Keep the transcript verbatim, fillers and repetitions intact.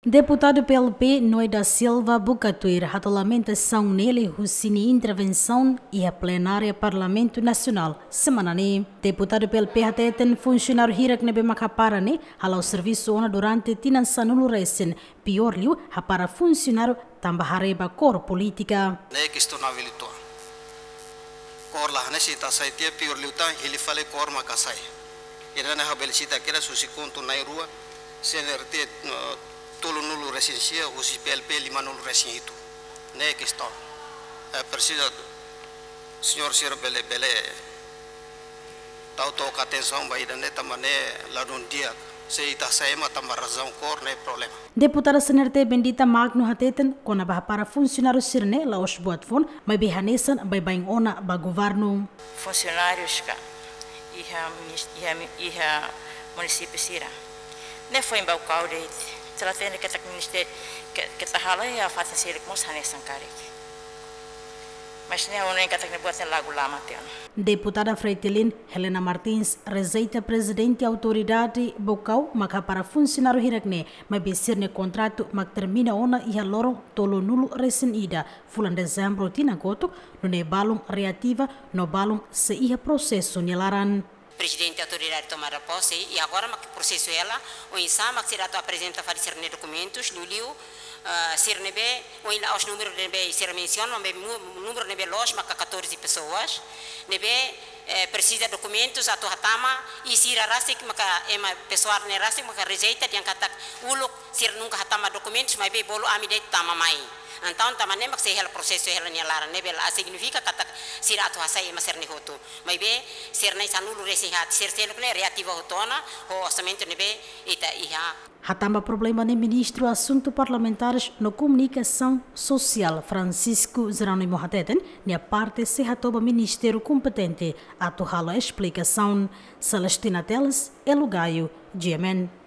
Deputado P L P Noé da Silva Bucatuir a lamentação nele Hussini intervenção e a plenária Parlamento Nacional semana ne. Deputado P L P hateten funcionário hirak nebe makapara ne halau serviço ona durante tinan sanulu recen pior liu ha para funcionário tambah hareba cor política. Ne kisto na vilito. Cor la ne sita sai tie pior liu tan hilifale cor makasai. Ira na habelisita kira susikuntu nairua senerte tolo nulu residencia usi P L P lima nulu residencia itu ne questão é preciso senhor Sir Bele Bele tau toca atenção vai dar neta mané lá no dia se ita saema tambah razão cor ne problema. Deputada senerte bendita Magno hateten kona bah para funcionário sirne la os buat fon mai bihanesan bai baing ona ba governo funcionários ka iha iha iha município sira ne foi em Baucau de Tratando que o ministério que está halai a fazer ser como se hanesan kare. Mas nem o nem que está buat lagu lama tiano. Deputada Fretilin Helena Martins rezeita presidente autoridade Baucau maka para funcionário hirakne mas besirne contrato mak termina ona iha lorong tolo nulu recen ida fulan dezembro tina goto no ne balum reativa no balum se iha processo nilaran. Presidente da autoridade tomar posse e agora o processo ela o insama que será apresenta para ser documentos luliu ser nebe o ila os números nebe ser menciona o número nebe los maka quatorze pessoas nebe precisa documentos atu hatama e sira rasik maka ema pessoal ne rasik maka rejeita yang kata uluk sir nunca hatama documentos mas be bolo amide tama mai. Então também mak se hel processo hel ni lara nebel a significa kata sira atu hasai ma ser ni hotu mai be ser nei sanulu resi hat ser ser ne reativa hotona o orçamento nebe ita iha Hatamba problema ne ministro assunto parlamentares no comunicação social Francisco Zeronimo hateten ne a parte se hatoba ministério competente atu hala explicação Celestina Teles Elugaio G M N